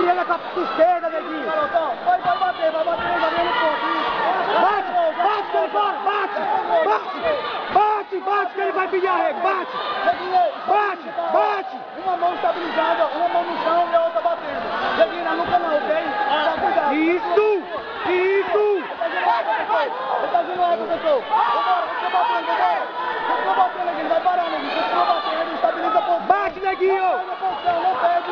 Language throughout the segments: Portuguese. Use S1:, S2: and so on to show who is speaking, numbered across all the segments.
S1: ele com a esquerda, neguinho.
S2: Vai bater, vai no ponto.
S1: Bate que ele vai, bate, que ele vai pedir arrego, bate.
S2: Uma mão estabilizada, uma mão no chão e a outra batendo. Neguinho, lá no canal, ok? Tá cuidado.
S1: Isso.
S2: Ele tá fazendo água, pessoal. Vambora, continua batendo aqui, vai parar, neguinho. Continua batendo, estabiliza a posição.
S1: Bate, neguinho.
S2: Não perde.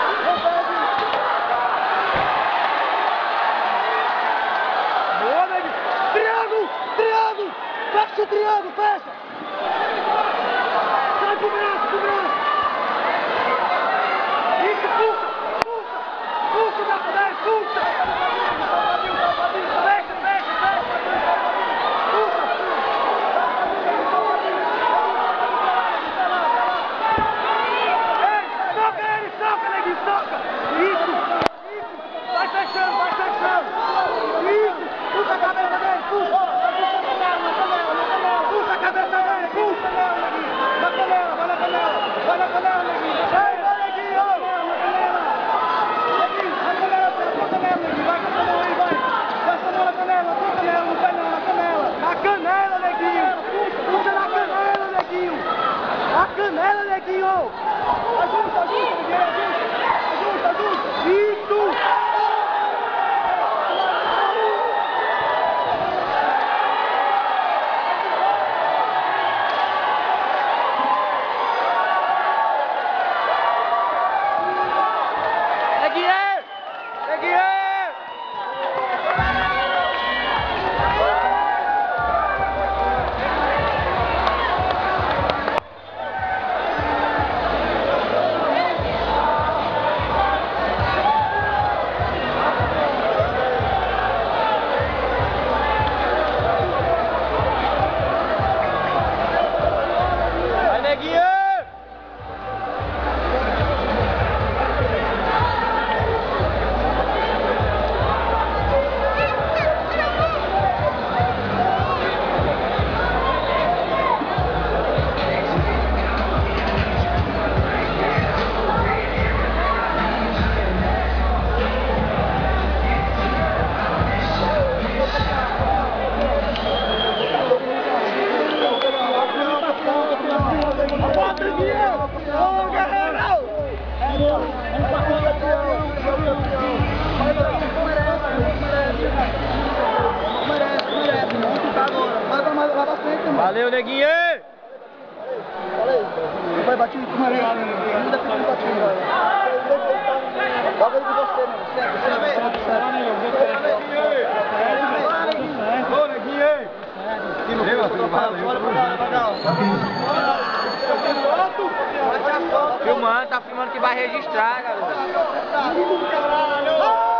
S1: Boa, neguinho. Triângulo. Fecha o triângulo, fecha. Sai pro braço. Isso, pulsa da frente, pulsa. Fecha. Soca, neguinho, soca! Isso! Vai fechando! Isso! Puxa a cabeça dele! Puxa! Puxa a cabeça dele! Puxa! Na canela, vai na canela, neguinho! Vai, neguinho! Na canela, neguinho! Vai com a canela aí, vai! Gasta a mão na canela, não sai não, na canela! Na canela, neguinho! Puxa na canela, neguinho! Na canela, neguinho! Ajusta! Isso! Neguinho! Valeu, neguinho!
S2: Vai bater com uma areia. Ainda fica batendo. Joga ele com você, mano.
S1: Ô, neguinho! Filmando, tá filmando que vai registrar, garoto.